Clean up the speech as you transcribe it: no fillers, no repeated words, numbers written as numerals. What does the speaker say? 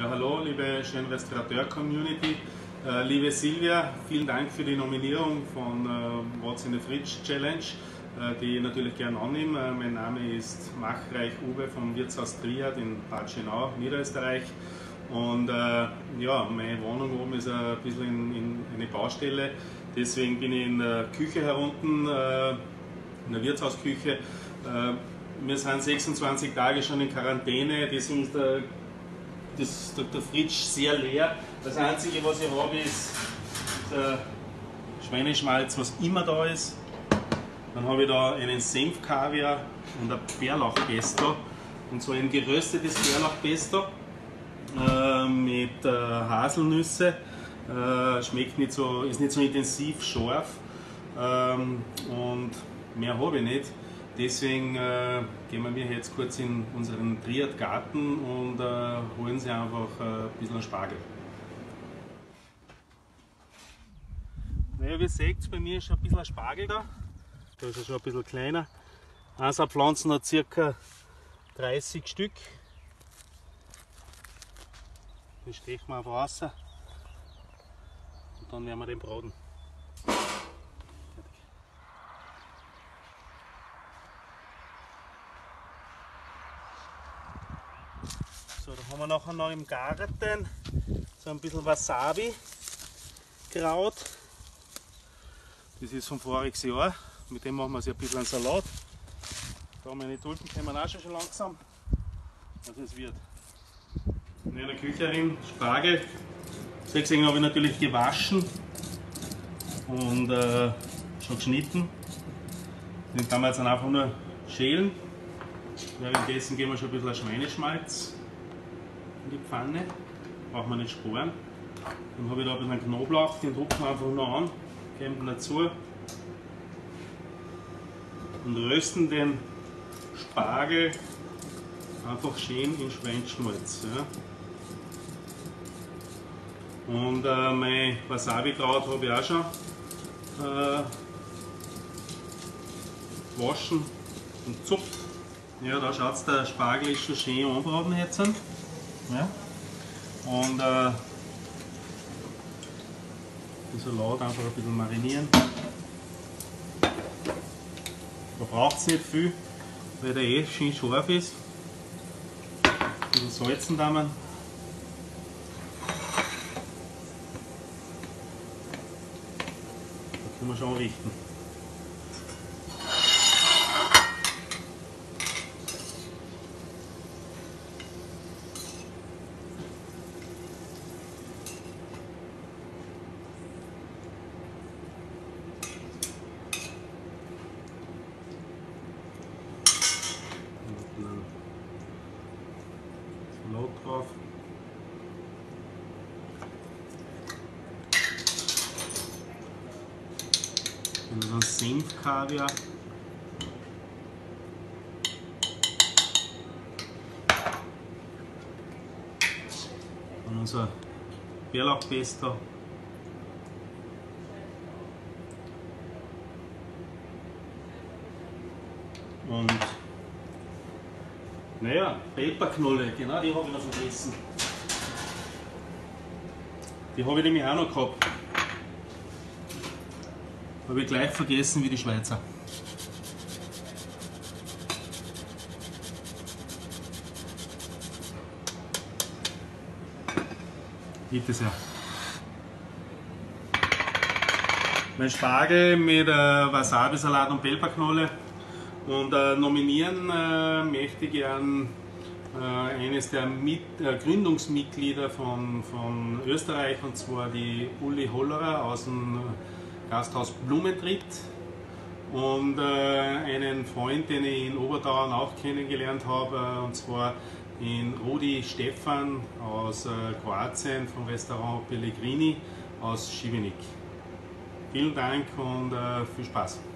Ja, hallo, liebe Schön-Restaurateur-Community. Liebe Silvia, vielen Dank für die Nominierung von What's in the Fridge Challenge, die ich natürlich gerne annehme. Mein Name ist Machreich Uwe vom Wirtshaus Triad in Bad Schönau, Niederösterreich. Und ja, meine Wohnung oben ist ein bisschen in eine Baustelle, deswegen bin ich in der Küche herunten, in der Wirtshausküche. Wir sind 26 Tage schon in Quarantäne, deswegen ist der Fridge sehr leer. Das Einzige, was ich habe, ist der Schweineschmalz, was immer da ist. Dann habe ich da einen Senfkaviar und ein Bärlauchpesto. Und so ein geröstetes Bärlauchpesto mit Haselnüsse. Schmeckt nicht so, ist nicht so intensiv scharf. Und mehr habe ich nicht. Deswegen gehen wir jetzt kurz in unseren Triad-Garten und holen sie einfach ein bisschen Spargel. Naja, wie ihr seht, bei mir ist schon ein bisschen Spargel da. Da ist er schon ein bisschen kleiner. Einzelne Pflanzen hat ca. 30 Stück. Den stechen wir einfach raus und dann werden wir den braten. So, da haben wir nachher noch im Garten so ein bisschen Wasabi-Kraut. Das ist vom voriges Jahr. Mit dem machen wir ein bisschen einen Salat. Da meine Tulpen kommen auch schon langsam. Also es wird. In der Kücherin Spargel. Deswegen habe ich natürlich gewaschen und schon geschnitten. Den kann man jetzt dann einfach nur schälen. Währenddessen geben wir schon ein bisschen Schweineschmalz in die Pfanne, braucht man nicht sparen. Dann habe ich da ein bisschen Knoblauch, den drucken wir einfach noch an, geben den dazu und rösten den Spargel einfach schön in Schweineschmalz. Ja. Und mein Wasabi-Kraut habe ich auch schon waschen und zupft. Ja, da schaut es, der Spargel ist schon schön anbraten jetzt. Ja. Und den Salat einfach ein bisschen marinieren. Da braucht es nicht viel, weil der eh schön scharf ist. Ein bisschen salzen da man. Da können wir schon richten. Salat drauf. Und dann Senfkaviar. Und unser Bärlauchpesto. Und naja, Peperknolle, genau die habe ich noch vergessen. Die habe ich nämlich auch noch gehabt. Habe ich gleich vergessen wie die Schweizer. Bitte sehr. Mein Spargel mit Wasabi-Salat und Peperknolle. Und nominieren möchte ich gern eines der Gründungsmitglieder von Österreich, und zwar die Uli Hollerer aus dem Gasthaus Blumentritt, und einen Freund, den ich in Oberdauern auch kennengelernt habe, und zwar den Rudi Stefan aus Kroatien vom Restaurant Pellegrini aus Šibenik. Vielen Dank und viel Spaß!